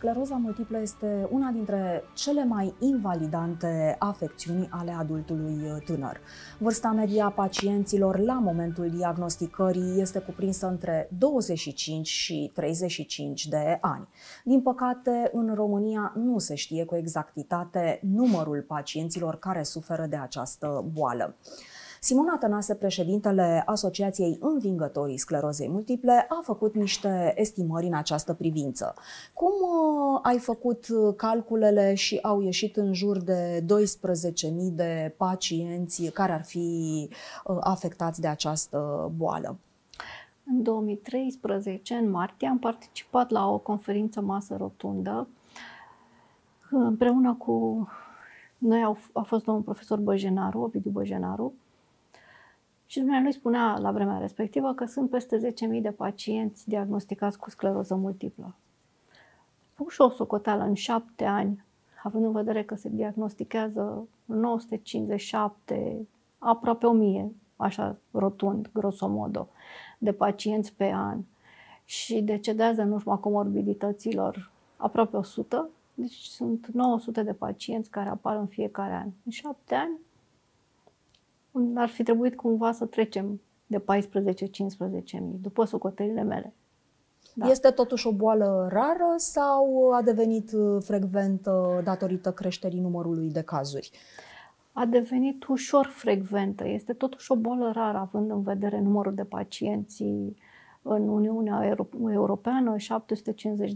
Scleroza multiplă este una dintre cele mai invalidante afecțiuni ale adultului tânăr. Vârsta medie a pacienților la momentul diagnosticării este cuprinsă între 25 și 35 de ani. Din păcate, în România nu se știe cu exactitate numărul pacienților care suferă de această boală. Simona Tănase, președintele Asociației Învingătorii Sclerozei Multiple, a făcut niște estimări în această privință. Cum ai făcut calculele și au ieșit în jur de 12.000 de pacienți care ar fi afectați de această boală? În 2013, în martie, am participat la o conferință masă rotundă împreună cu noi. A fost domnul profesor Băjenaru, Ovidiu Băjenaru, și dumnealui spunea la vremea respectivă că sunt peste 10.000 de pacienți diagnosticați cu scleroză multiplă. Pun și o socoteală în 7 ani, având în vedere că se diagnostichează 957, aproape 1000, așa rotund, grosomodo, de pacienți pe an și decedează în urma comorbidităților aproape 100, deci sunt 900 de pacienți care apar în fiecare an. În 7 ani ar fi trebuit cumva să trecem de 14-15.000, după socotelile mele. Da. Este totuși o boală rară sau a devenit frecventă datorită creșterii numărului de cazuri? A devenit ușor frecventă. Este totuși o boală rară, având în vedere numărul de pacienți în Uniunea Europeană, 750.000,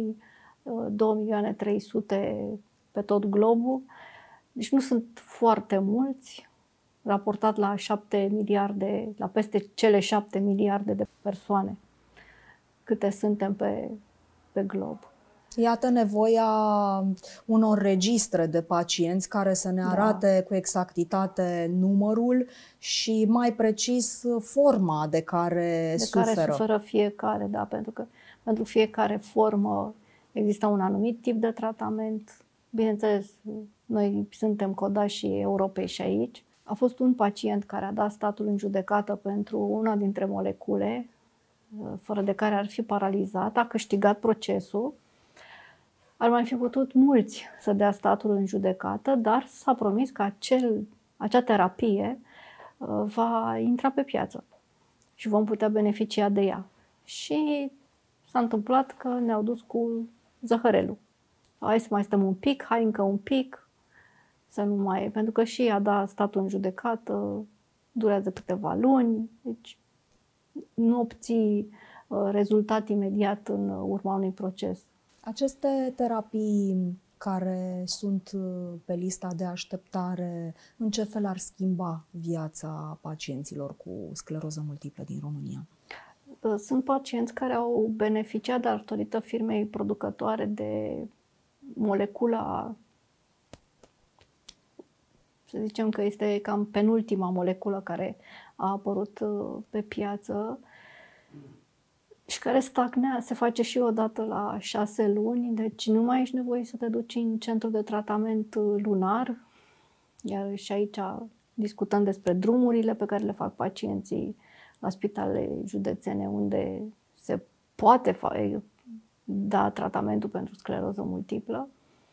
2.300.000 pe tot globul. Deci nu sunt foarte mulți, raportat la 7 miliarde, la peste cele 7 miliarde de persoane câte suntem pe glob. Iată nevoia unor registre de pacienți care să ne arate cu exactitate numărul și mai precis forma de care suferă. Care suferă fiecare, da, pentru că pentru fiecare formă există un anumit tip de tratament. Bineînțeles, noi suntem codașii Europei și aici. A fost un pacient care a dat statul în judecată pentru una dintre molecule, fără de care ar fi paralizat, a câștigat procesul. Ar mai fi putut mulți să dea statul în judecată, dar s-a promis că acea terapie va intra pe piață și vom putea beneficia de ea. Și s-a întâmplat că ne-au dus cu zăhărelul. Hai să mai stăm un pic, hai încă un pic, să nu mai... Pentru că și a dat statul în judecată durează câteva luni, deci nu obții rezultat imediat în urma unui proces. Aceste terapii care sunt pe lista de așteptare, în ce fel ar schimba viața pacienților cu scleroză multiplă din România? Sunt pacienți care au beneficiat datorită firmei producătoare de molecula, să zicem că este cam penultima moleculă care a apărut pe piață și care se face și odată la 6 luni, deci nu mai ești nevoie să te duci în centru de tratament lunar, iar și aici discutăm despre drumurile pe care le fac pacienții la spitalele județene unde se poate da tratamentul pentru scleroză multiplă.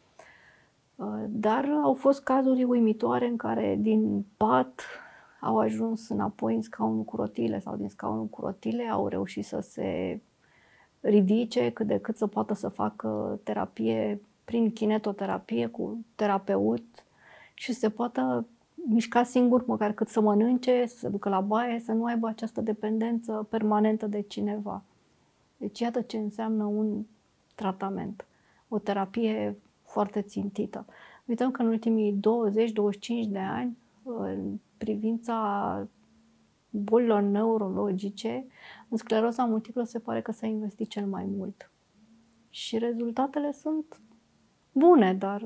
Dar au fost cazuri uimitoare în care din pat au ajuns înapoi în scaunul cu rotile sau din scaunul cu rotile au reușit să se ridice cât de cât să poată să facă terapie prin kinetoterapie cu terapeut și să se poată mișca singur, măcar cât să mănânce, să se ducă la baie, să nu aibă această dependență permanentă de cineva. Deci iată ce înseamnă un tratament, o terapie foarte țintită. Uităm că în ultimii 20-25 de ani, în privința bolilor neurologice, în scleroza multiplă se pare că s-a investit cel mai mult. Și rezultatele sunt bune, dar...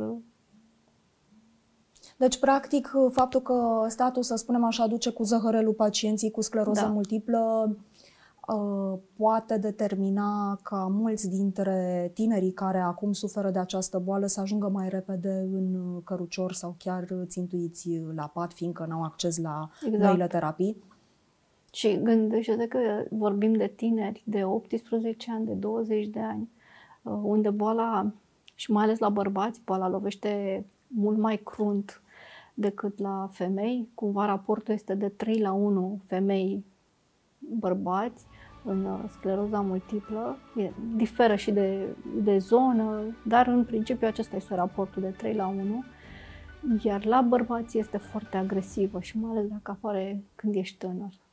Deci, practic, faptul că statul, să spunem așa, duce cu zăhărelul pacienții cu scleroză multiplă poate determina ca mulți dintre tinerii care acum suferă de această boală să ajungă mai repede în cărucior sau chiar țintuiți la pat, fiindcă n-au acces la noile terapii. Și gândește-te că vorbim de tineri de 18 ani, de 20 de ani. unde boala, și mai ales la bărbați, boala lovește mult mai crunt decât la femei. Cumva raportul este de 3:1 femei-bărbați în scleroza multiplă. Diferă și de zonă, dar în principiu acesta este raportul de 3:1. Iar la bărbați este foarte agresivă și mai ales dacă apare când ești tânăr.